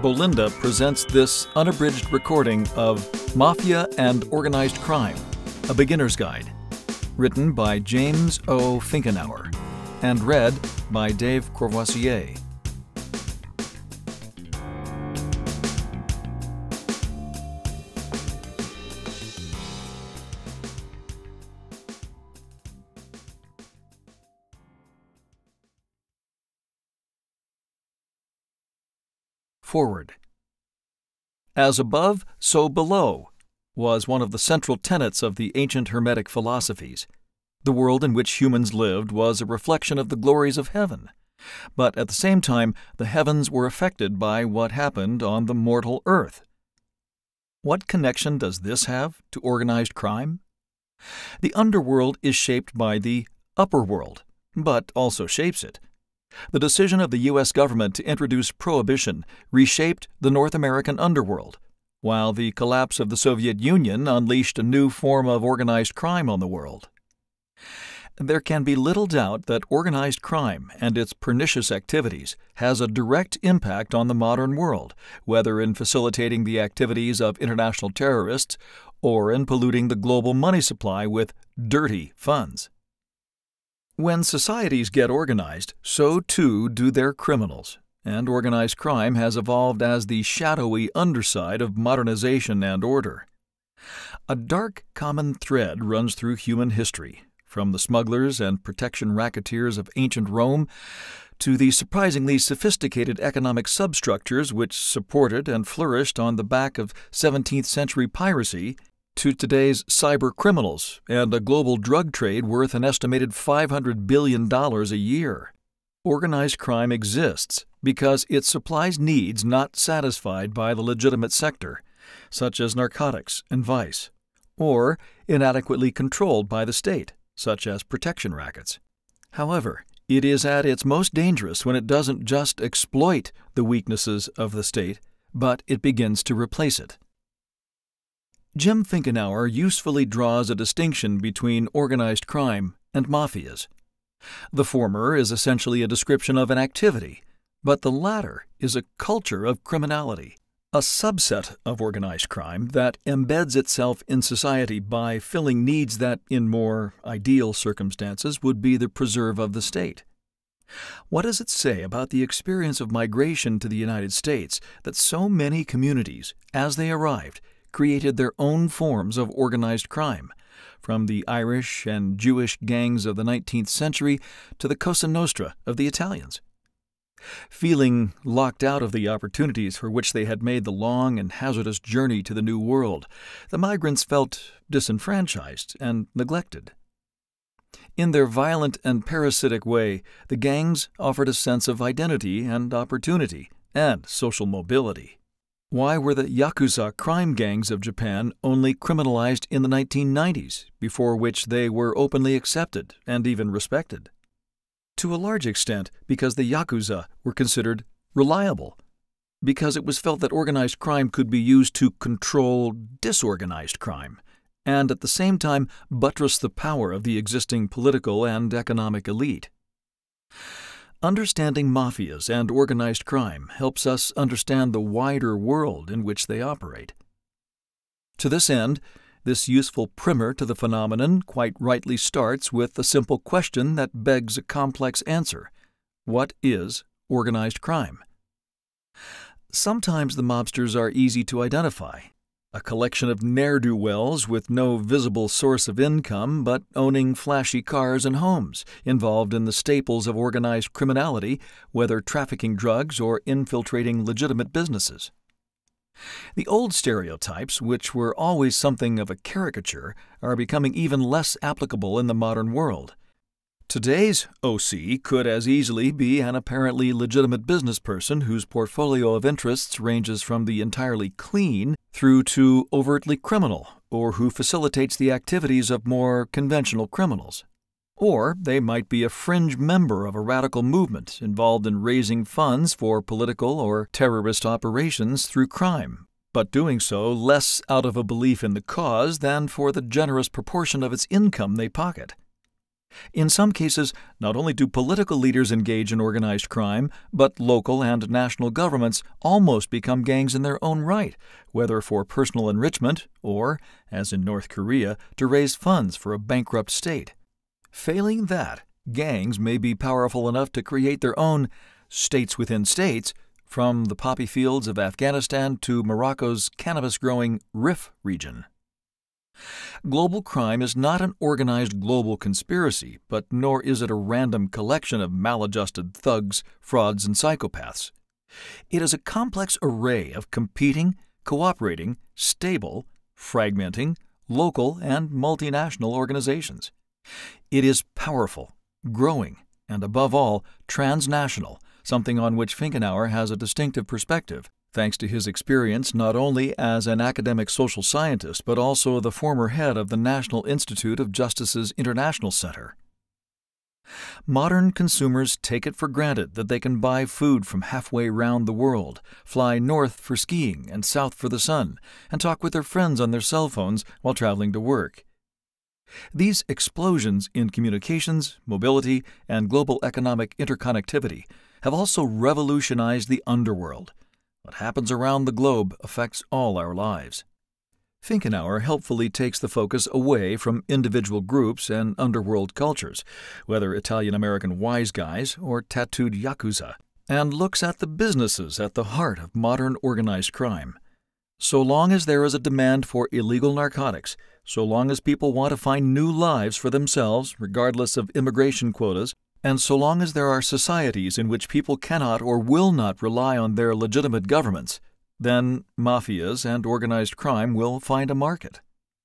Bolinda presents this unabridged recording of Mafia and Organized Crime, a Beginner's Guide, written by James O. Finckenauer, and read by Dave Courvoisier. Foreword. As above, so below was one of the central tenets of the ancient Hermetic philosophies. The world in which humans lived was a reflection of the glories of heaven, but at the same time the heavens were affected by what happened on the mortal earth. What connection does this have to organized crime? The underworld is shaped by the upper world, but also shapes it. The decision of the U.S. government to introduce prohibition reshaped the North American underworld, while the collapse of the Soviet Union unleashed a new form of organized crime on the world. There can be little doubt that organized crime and its pernicious activities has a direct impact on the modern world, whether in facilitating the activities of international terrorists or in polluting the global money supply with dirty funds. When societies get organized, so too do their criminals, and organized crime has evolved as the shadowy underside of modernization and order. A dark common thread runs through human history, from the smugglers and protection racketeers of ancient Rome to the surprisingly sophisticated economic substructures which supported and flourished on the back of 17th-century piracy, to today's cyber criminals and a global drug trade worth an estimated $500 billion a year. Organized crime exists because it supplies needs not satisfied by the legitimate sector, such as narcotics and vice, or inadequately controlled by the state, such as protection rackets. However, it is at its most dangerous when it doesn't just exploit the weaknesses of the state, but it begins to replace it. Jim Finckenauer usefully draws a distinction between organized crime and mafias. The former is essentially a description of an activity, but the latter is a culture of criminality, a subset of organized crime that embeds itself in society by filling needs that, in more ideal circumstances, would be the preserve of the state. What does it say about the experience of migration to the United States that so many communities, as they arrived, created their own forms of organized crime, from the Irish and Jewish gangs of the 19th century to the Cosa Nostra of the Italians? Feeling locked out of the opportunities for which they had made the long and hazardous journey to the New World, the migrants felt disenfranchised and neglected. In their violent and parasitic way, the gangs offered a sense of identity and opportunity and social mobility. Why were the Yakuza crime gangs of Japan only criminalized in the 1990s, before which they were openly accepted and even respected? To a large extent, because the Yakuza were considered reliable, because it was felt that organized crime could be used to control disorganized crime, and at the same time buttress the power of the existing political and economic elite. Understanding mafias and organized crime helps us understand the wider world in which they operate. To this end, this useful primer to the phenomenon quite rightly starts with a simple question that begs a complex answer. What is organized crime? Sometimes the mobsters are easy to identify. A collection of ne'er-do-wells with no visible source of income but owning flashy cars and homes, involved in the staples of organized criminality, whether trafficking drugs or infiltrating legitimate businesses. The old stereotypes, which were always something of a caricature, are becoming even less applicable in the modern world. Today's OC could as easily be an apparently legitimate business person whose portfolio of interests ranges from the entirely clean through to overtly criminal, or who facilitates the activities of more conventional criminals. Or they might be a fringe member of a radical movement involved in raising funds for political or terrorist operations through crime, but doing so less out of a belief in the cause than for the generous proportion of its income they pocket. In some cases, not only do political leaders engage in organized crime, but local and national governments almost become gangs in their own right, whether for personal enrichment or, as in North Korea, to raise funds for a bankrupt state. Failing that, gangs may be powerful enough to create their own states within states, from the poppy fields of Afghanistan to Morocco's cannabis-growing Rif region. Global crime is not an organized global conspiracy, but nor is it a random collection of maladjusted thugs, frauds, and psychopaths. It is a complex array of competing, cooperating, stable, fragmenting, local, and multinational organizations. It is powerful, growing, and above all, transnational, something on which Finckenauer has a distinctive perspective, thanks to his experience not only as an academic social scientist but also the former head of the National Institute of Justice's International Center. Modern consumers take it for granted that they can buy food from halfway round the world, fly north for skiing and south for the sun, and talk with their friends on their cell phones while traveling to work. These explosions in communications, mobility, and global economic interconnectivity have also revolutionized the underworld. What happens around the globe affects all our lives. Finckenauer helpfully takes the focus away from individual groups and underworld cultures, whether Italian-American wise guys or tattooed yakuza, and looks at the businesses at the heart of modern organized crime. So long as there is a demand for illegal narcotics, so long as people want to find new lives for themselves, regardless of immigration quotas, and so long as there are societies in which people cannot or will not rely on their legitimate governments, then mafias and organized crime will find a market.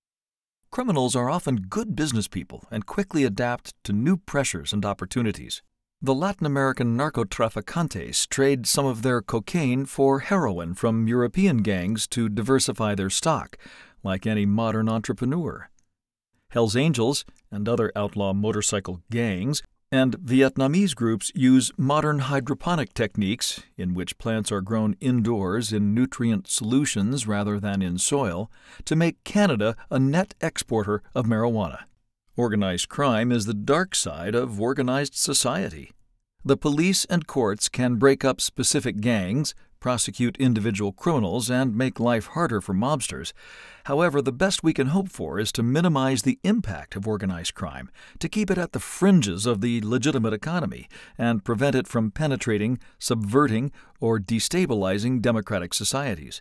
Criminals are often good business people and quickly adapt to new pressures and opportunities. The Latin American narcotraficantes trade some of their cocaine for heroin from European gangs to diversify their stock, like any modern entrepreneur. Hells Angels and other outlaw motorcycle gangs and Vietnamese groups use modern hydroponic techniques, in which plants are grown indoors in nutrient solutions rather than in soil, to make Canada a net exporter of marijuana. Organized crime is the dark side of organized society. The police and courts can break up specific gangs, prosecute individual criminals, and make life harder for mobsters. However, the best we can hope for is to minimize the impact of organized crime, to keep it at the fringes of the legitimate economy, and prevent it from penetrating, subverting, or destabilizing democratic societies.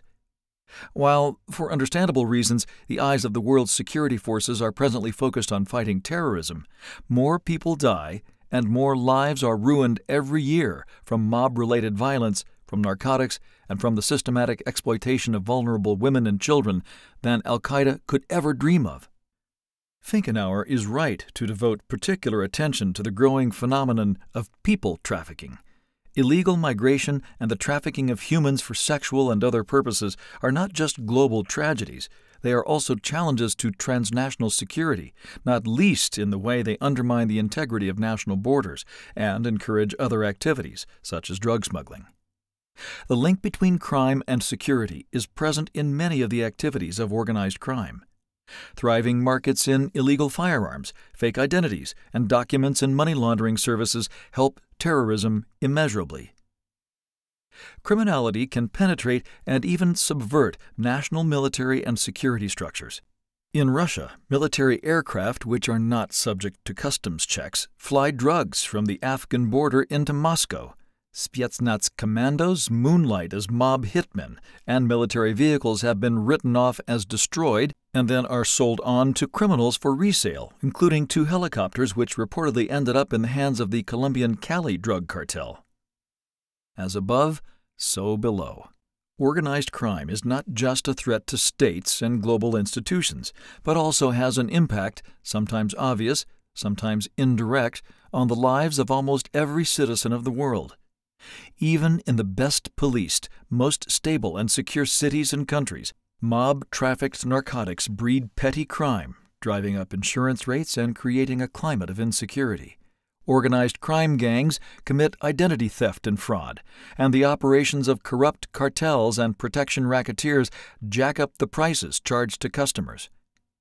While, for understandable reasons, the eyes of the world's security forces are presently focused on fighting terrorism, more people die and more lives are ruined every year from mob-related violence, from narcotics, and from the systematic exploitation of vulnerable women and children than Al-Qaeda could ever dream of. Finckenauer is right to devote particular attention to the growing phenomenon of people trafficking. Illegal migration and the trafficking of humans for sexual and other purposes are not just global tragedies, they are also challenges to transnational security, not least in the way they undermine the integrity of national borders and encourage other activities, such as drug smuggling. The link between crime and security is present in many of the activities of organized crime. Thriving markets in illegal firearms, fake identities, and documents and money laundering services help terrorism immeasurably. Criminality can penetrate and even subvert national military and security structures. In Russia, military aircraft which are not subject to customs checks fly drugs from the Afghan border into Moscow. Spetsnaz commandos moonlight as mob hitmen, and military vehicles have been written off as destroyed and then are sold on to criminals for resale, including 2 helicopters which reportedly ended up in the hands of the Colombian Cali drug cartel. As above, so below. Organized crime is not just a threat to states and global institutions, but also has an impact, sometimes obvious, sometimes indirect, on the lives of almost every citizen of the world. Even in the best policed, most stable and secure cities and countries, mob-trafficked narcotics breed petty crime, driving up insurance rates and creating a climate of insecurity. Organized crime gangs commit identity theft and fraud, and the operations of corrupt cartels and protection racketeers jack up the prices charged to customers.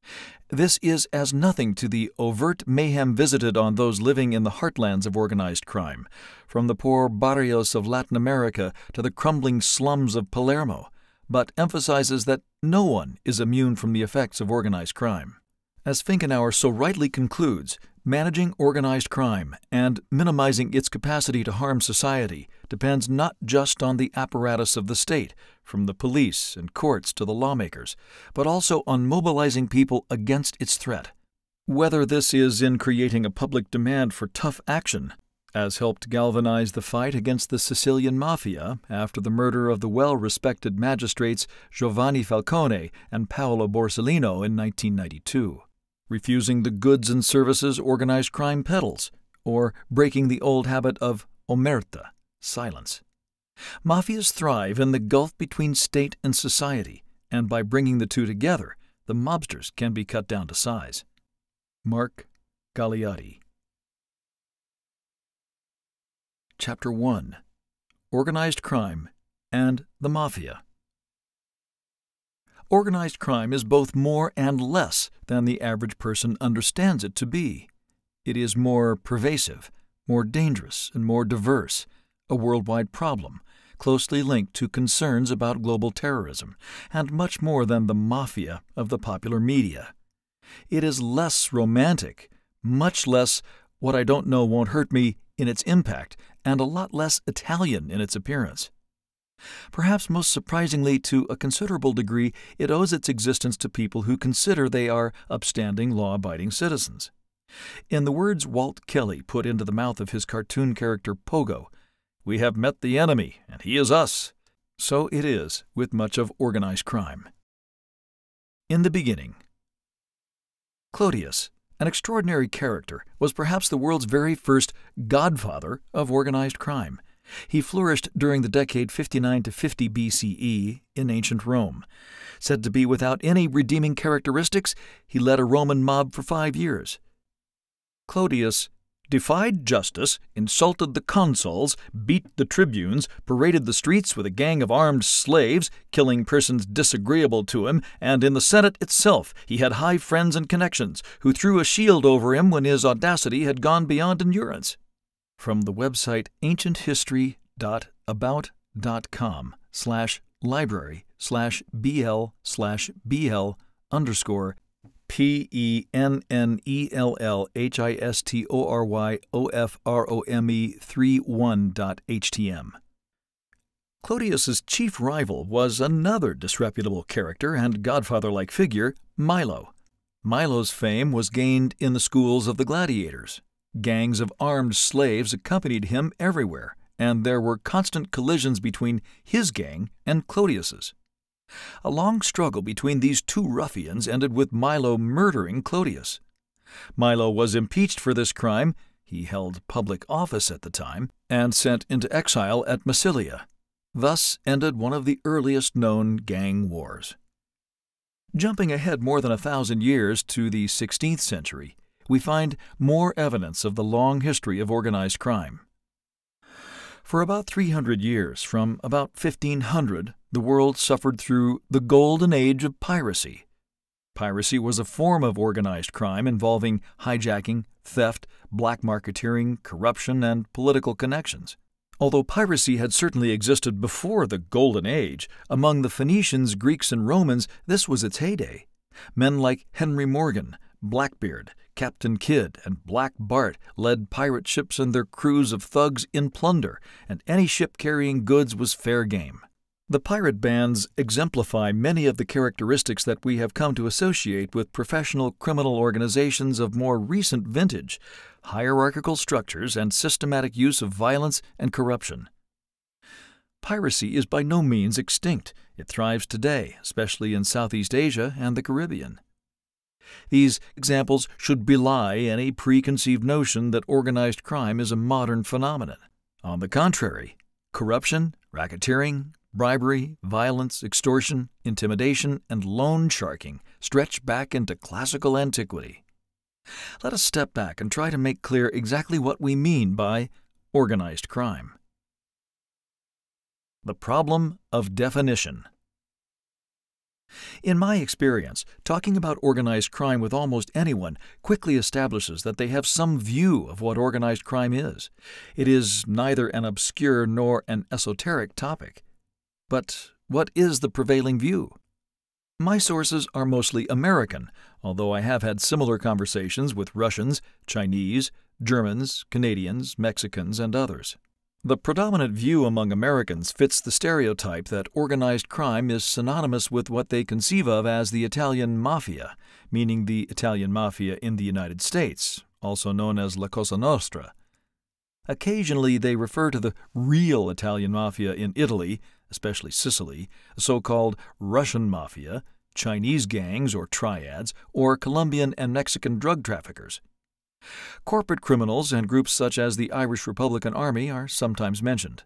This is as nothing to the overt mayhem visited on those living in the heartlands of organized crime, from the poor barrios of Latin America to the crumbling slums of Palermo, but emphasizes that no one is immune from the effects of organized crime. As Finckenauer so rightly concludes, managing organized crime and minimizing its capacity to harm society depends not just on the apparatus of the state, from the police and courts to the lawmakers, but also on mobilizing people against its threat. Whether this is in creating a public demand for tough action, as helped galvanize the fight against the Sicilian Mafia after the murder of the well-respected magistrates Giovanni Falcone and Paolo Borsellino in 1992. Refusing the goods and services organized crime peddles, or breaking the old habit of omerta, silence. Mafias thrive in the gulf between state and society, and by bringing the two together, the mobsters can be cut down to size. Mark Galeotti. Chapter 1. Organized Crime and the Mafia. Organized crime is both more and less than the average person understands it to be. It is more pervasive, more dangerous, and more diverse, a worldwide problem, closely linked to concerns about global terrorism, and much more than the mafia of the popular media. It is less romantic, much less what I don't know won't hurt me in its impact, and a lot less Italian in its appearance. Perhaps most surprisingly, to a considerable degree, it owes its existence to people who consider they are upstanding, law-abiding citizens. In the words Walt Kelly put into the mouth of his cartoon character Pogo, "We have met the enemy, and he is us." So it is with much of organized crime. In the beginning. Clodius, an extraordinary character, was perhaps the world's very first godfather of organized crime. He flourished during the decade 59 to 50 BCE in ancient Rome. Said to be without any redeeming characteristics, he led a Roman mob for 5 years. Clodius defied justice, insulted the consuls, beat the tribunes, paraded the streets with a gang of armed slaves, killing persons disagreeable to him, and in the Senate itself he had high friends and connections, who threw a shield over him when his audacity had gone beyond endurance. From the website ancienthistory.about.com/BL/BL_PENNELLHISTOROME31.htm. Clodius's chief rival was another disreputable character and godfather-like figure, Milo. Milo's fame was gained in the schools of the gladiators. Gangs of armed slaves accompanied him everywhere, and there were constant collisions between his gang and Clodius's. A long struggle between these two ruffians ended with Milo murdering Clodius. Milo was impeached for this crime, he held public office at the time, and sent into exile at Massilia. Thus ended one of the earliest known gang wars. Jumping ahead more than 1,000 years to the 16th century, we find more evidence of the long history of organized crime. For about 300 years, from about 1500, the world suffered through the golden age of piracy. Piracy was a form of organized crime involving hijacking, theft, black marketeering, corruption, and political connections. Although piracy had certainly existed before the Golden Age, among the Phoenicians, Greeks, and Romans this was its heyday. Men like Henry Morgan, Blackbeard, Captain Kidd, and Black Bart led pirate ships and their crews of thugs in plunder, and any ship carrying goods was fair game. The pirate bands exemplify many of the characteristics that we have come to associate with professional criminal organizations of more recent vintage: hierarchical structures and systematic use of violence and corruption. Piracy is by no means extinct. It thrives today, especially in Southeast Asia and the Caribbean. These examples should belie any preconceived notion that organized crime is a modern phenomenon. On the contrary, corruption, racketeering, bribery, violence, extortion, intimidation, and loan sharking stretch back into classical antiquity. Let us step back and try to make clear exactly what we mean by organized crime. The problem of definition. In my experience, talking about organized crime with almost anyone quickly establishes that they have some view of what organized crime is. It is neither an obscure nor an esoteric topic. But what is the prevailing view? My sources are mostly American, although I have had similar conversations with Russians, Chinese, Germans, Canadians, Mexicans, and others. The predominant view among Americans fits the stereotype that organized crime is synonymous with what they conceive of as the Italian Mafia, meaning the Italian Mafia in the United States, also known as La Cosa Nostra. Occasionally they refer to the real Italian Mafia in Italy, especially Sicily, the so-called Russian Mafia, Chinese gangs or triads, or Colombian and Mexican drug traffickers. Corporate criminals and groups such as the Irish Republican Army are sometimes mentioned.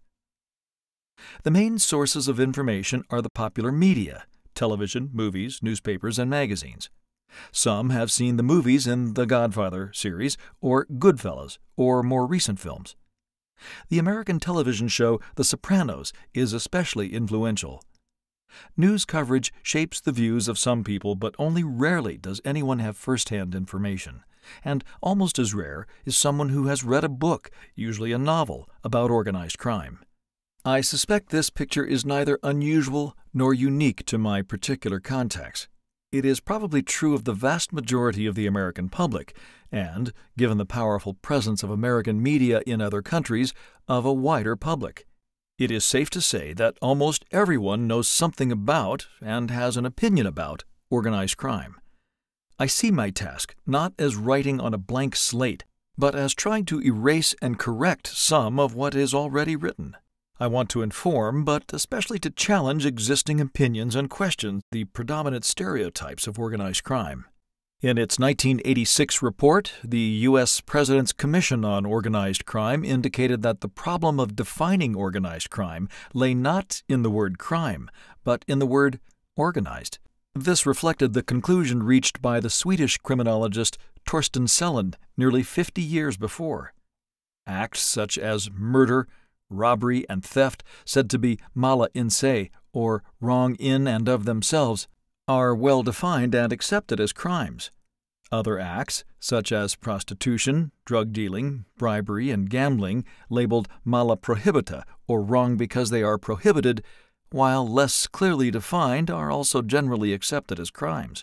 The main sources of information are the popular media, television, movies, newspapers, and magazines. Some have seen the movies in the Godfather series or Goodfellas or more recent films. The American television show The Sopranos is especially influential. News coverage shapes the views of some people, but only rarely does anyone have first-hand information. And almost as rare is someone who has read a book, usually a novel, about organized crime. I suspect this picture is neither unusual nor unique to my particular context. It is probably true of the vast majority of the American public, and, given the powerful presence of American media in other countries, of a wider public. It is safe to say that almost everyone knows something about, and has an opinion about, organized crime. I see my task not as writing on a blank slate, but as trying to erase and correct some of what is already written. I want to inform, but especially to challenge existing opinions and question the predominant stereotypes of organized crime. In its 1986 report, the U.S. President's Commission on Organized Crime indicated that the problem of defining organized crime lay not in the word crime, but in the word organized. This reflected the conclusion reached by the Swedish criminologist Torsten Selin nearly 50 years before. Acts such as murder, robbery, and theft, said to be mala in se, or wrong in and of themselves, are well defined and accepted as crimes. Other acts, such as prostitution, drug dealing, bribery, and gambling, labeled mala prohibita, or wrong because they are prohibited, while less clearly defined, are also generally accepted as crimes.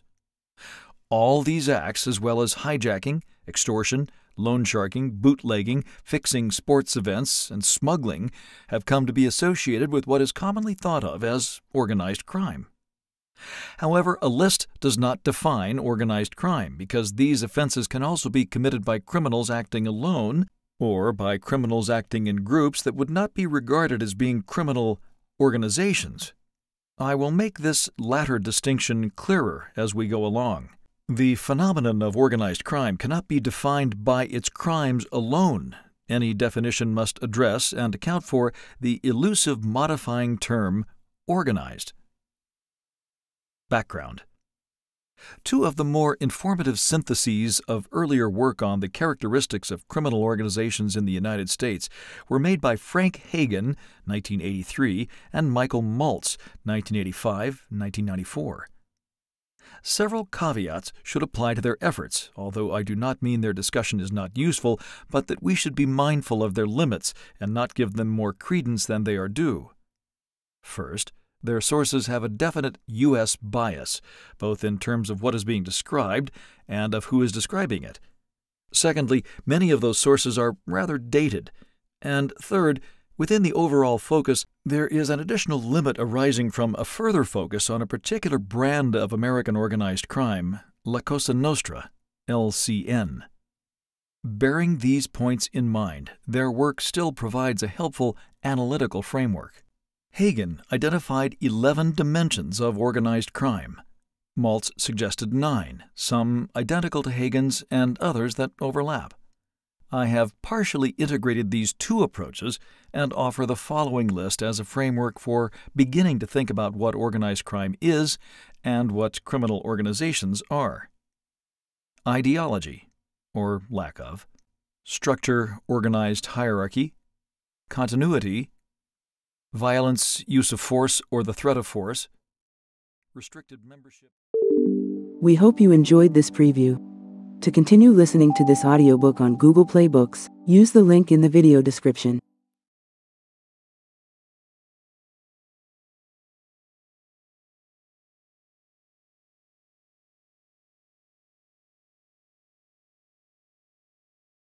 All these acts, as well as hijacking, extortion, loan sharking, bootlegging, fixing sports events, and smuggling, have come to be associated with what is commonly thought of as organized crime. However, a list does not define organized crime, because these offenses can also be committed by criminals acting alone, or by criminals acting in groups that would not be regarded as being criminal organizations. I will make this latter distinction clearer as we go along. The phenomenon of organized crime cannot be defined by its crimes alone. Any definition must address and account for the elusive modifying term organized. Background. Two of the more informative syntheses of earlier work on the characteristics of criminal organizations in the United States were made by Frank Hagen, 1983, and Michael Maltz, 1985-1994. Several caveats should apply to their efforts, although I do not mean their discussion is not useful, but that we should be mindful of their limits and not give them more credence than they are due. First, their sources have a definite U.S. bias, both in terms of what is being described and of who is describing it. Secondly, many of those sources are rather dated. And third, within the overall focus, there is an additional limit arising from a further focus on a particular brand of American organized crime, La Cosa Nostra, LCN. Bearing these points in mind, their work still provides a helpful analytical framework. Hagen identified 11 dimensions of organized crime. Maltz suggested 9, some identical to Hagen's and others that overlap. I have partially integrated these two approaches and offer the following list as a framework for beginning to think about what organized crime is and what criminal organizations are. Ideology, or lack of. Structure, organized hierarchy. Continuity. Violence, use of force or the threat of force. Restricted membership. We hope you enjoyed this preview. To continue listening to this audiobook on Google Play Books, use the link in the video description.